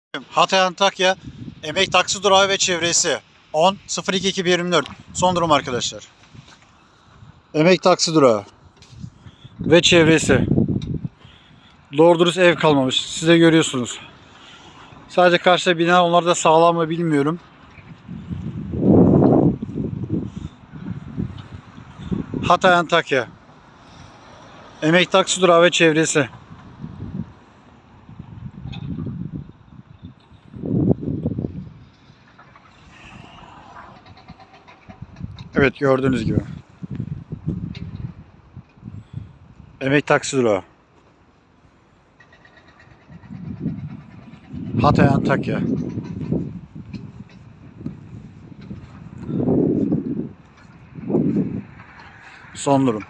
Hatay Antakya Emek Taksi Durağı ve çevresi 10.02.2024 son durum arkadaşlar. Emek Taksi Durağı ve çevresi. Doğru dürüst ev kalmamış. Siz de görüyorsunuz. Sadece karşıda bina, onlar da sağlam mı bilmiyorum. Hatay Antakya Emek Taksi Durağı ve çevresi. Evet, gördüğünüz gibi. Emek Taksi Durağı. Hatay Antakya. Son durum.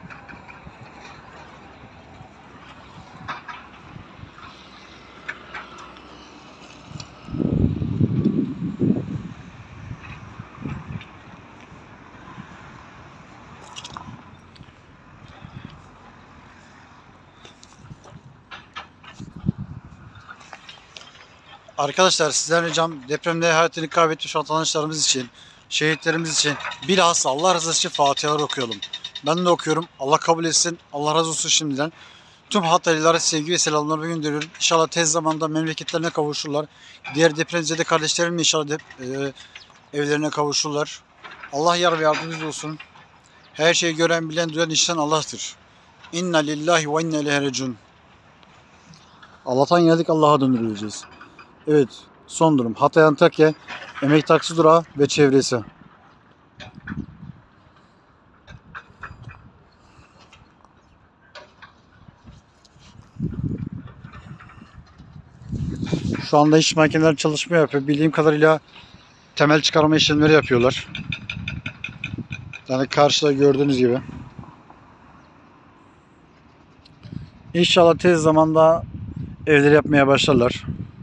Arkadaşlar, sizden ricam depremde hayatını kaybetmiş vatandaşlarımız için, şehitlerimiz için bilhassa Allah rızası için Fatihalar okuyalım. Ben de okuyorum. Allah kabul etsin. Allah razı olsun şimdiden. Tüm Hataylılara sevgi ve selamlarımı gönderiyorum. İnşallah tez zamanda memleketlerine kavuşurlar. Diğer depremzede kardeşlerim de inşallah evlerine kavuşurlar. Allah yar ve yardımcımız olsun. Her şeyi gören, bilen, duyan işten Allah'tır. İnna lillahi ve inna ileyhi raciun. Allah'tan geldik, Allah'a döndürüleceğiz. Evet, son durum. Hatay Antakya Emek Taksi Durağı ve çevresi. Şu anda iş makineleri çalışma yapıyor. Bildiğim kadarıyla temel çıkarma işlemleri yapıyorlar. Yani karşıda gördüğünüz gibi. İnşallah tez zamanda evleri yapmaya başlarlar.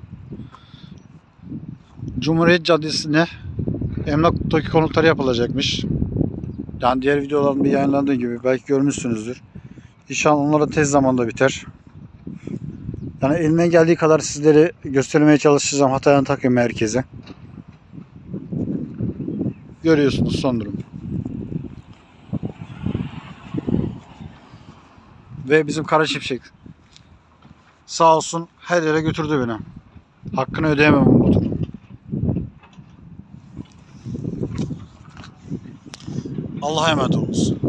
Cumhuriyet Caddesi'ne emlak TOKİ konutları yapılacakmış. Yani diğer videolarında yayınlandığı gibi belki görmüşsünüzdür. İnşallah onlar da tez zamanda biter. Yani elimden geldiği kadar sizleri göstermeye çalışacağım Hatay Antakya merkezi. Görüyorsunuz son durum. Ve bizim Kara Şimşek sağ olsun her yere götürdü beni. Hakkını ödeyemem bu motor. Allah'a emanet olunuz.